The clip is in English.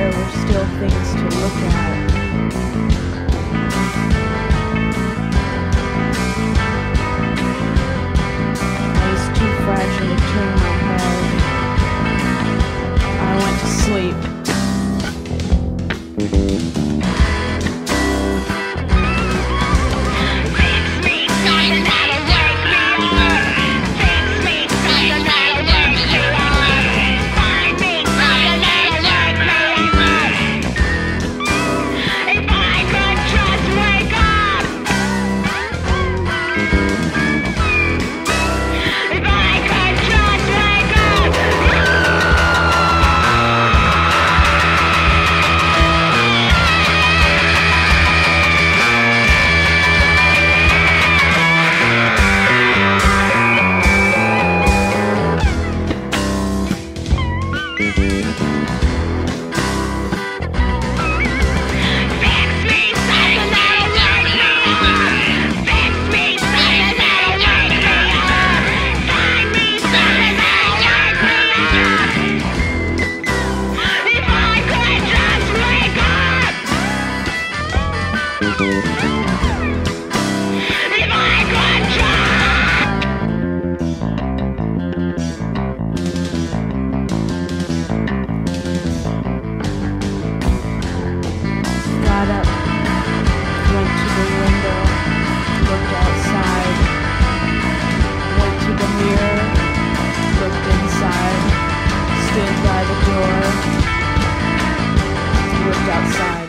there were still things to look at. I was too fragile to turn my head. I went to sleep. Got up, went to the window, looked outside, went to the mirror, looked inside, stood by the door, looked outside.